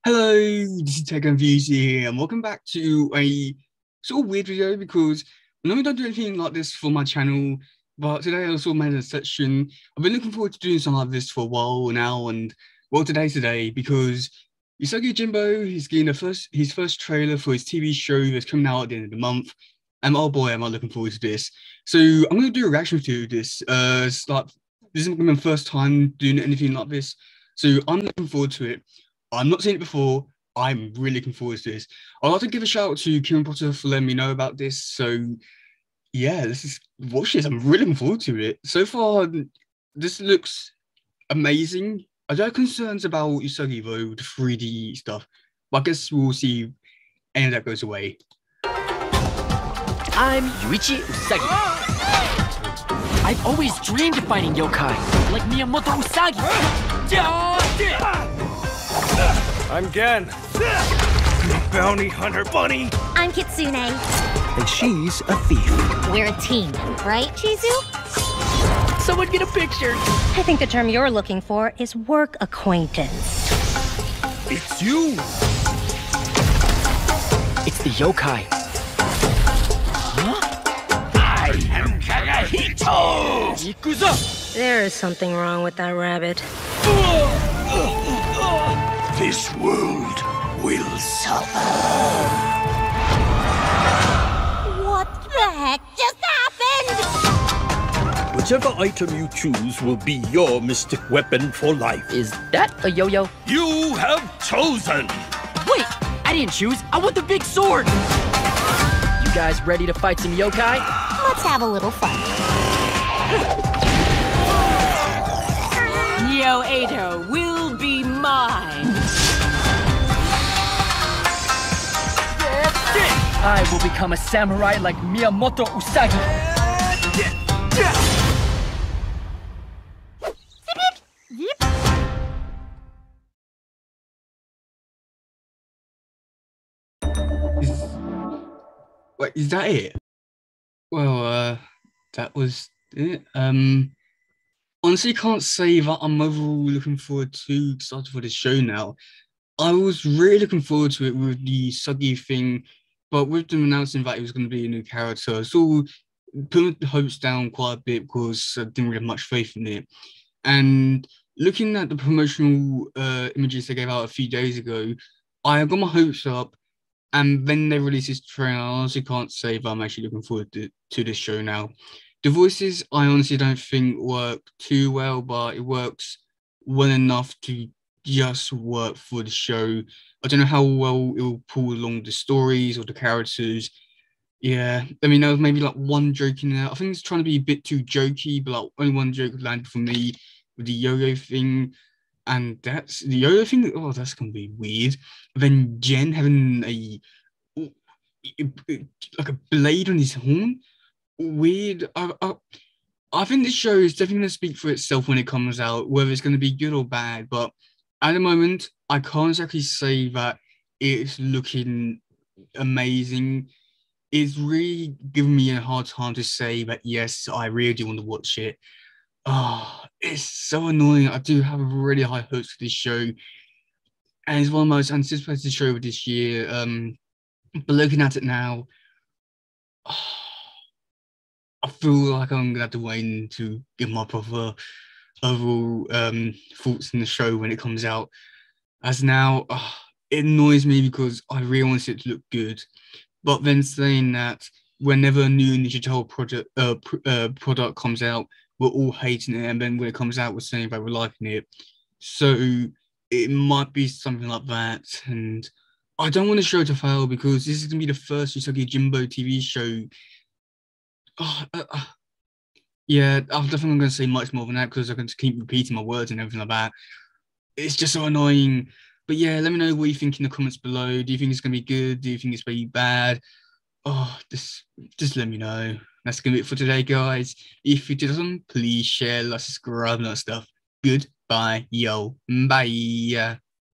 Hello, this is Tech Confused here, and welcome back to a sort of weird video because I normally don't do anything like this for my channel, but today I also made a section. I've been looking forward to doing something like this for a while now, and well, today's the day because Usagi Jimbo is getting his first trailer for his TV show that's coming out at the end of the month, and oh boy, am I looking forward to this. So I'm going to do a reaction to this. It's like this is my first time doing anything like this, so I'm looking forward to it. I've not seen it before. I'm really looking forward to this. I'd like to give a shout out to Kieran Potter for letting me know about this. So yeah, let's just watch this. I'm really looking forward to it. So far, this looks amazing. I do have concerns about Usagi though, the 3D stuff. But I guess we'll see if any of that goes away. I'm Yuichi Usagi. I've always dreamed of fighting yokai, like Miyamoto Usagi. I'm Gen, bounty hunter bunny. I'm Kitsune. And she's a thief. We're a team, right, Chizu? Someone get a picture. I think the term you're looking for is work acquaintance. It's you. It's the yokai. I am Kagahito. Ikuzo! There is something wrong with that rabbit. This world will suffer. What the heck just happened? Whichever item you choose will be your mystic weapon for life. Is that a yo-yo? You have chosen! Wait! I didn't choose! I want the big sword! You guys ready to fight some yokai? Let's have a little fun. Neo Edo will be mine. I will become a samurai like Miyamoto Usagi. Wait, is that it? Well, that was it. Honestly, can't say that I'm overall looking forward to excited for this show now. I was really looking forward to it with the Suggy thing, but with them announcing that it was going to be a new character, I sort of put the hopes down quite a bit because I didn't really have much faith in it. And looking at the promotional images they gave out a few days ago, I got my hopes up. And then they released this trailer. I honestly can't say if I'm actually looking forward to this show now. The voices, I honestly don't think work too well, but it works well enough to just work for the show. I don't know how well it will pull along the stories or the characters. Yeah, I mean, there was maybe like one joke in there. I think it's trying to be a bit too jokey, but like only one joke landed for me with the yo-yo thing. And that's the yo-yo thing. Oh, that's gonna be weird. Then Jen having a like a blade on his horn. Weird. I think this show is definitely going to speak for itself when it comes out, whether it's going to be good or bad. But at the moment, I can't exactly say that it's looking amazing. It's really giving me a hard time to say that, yes, I really do want to watch it. Oh, it's so annoying. I do have really high hopes for this show. And it's one of the most anticipated shows of this year. But looking at it now, I feel like I'm gonna have to wait to give my proper overall thoughts in the show when it comes out. As now, it annoys me because I really want it to look good. But then saying that whenever a new Ninja product comes out, we're all hating it, and then when it comes out, we're saying that we're liking it. So it might be something like that, and I don't want the show to fail because this is gonna be the first Usagi Jimbo TV show. Yeah, I'm definitely not going to say much more than that because I'm going to keep repeating my words and everything like that. It's just so annoying. But yeah, let me know what you think in the comments below. Do you think it's going to be good? Do you think it's going to be bad? Oh, just let me know. That's going to be it for today, guys. If you did something, please share, like, subscribe, and that stuff. Goodbye, yo. Bye.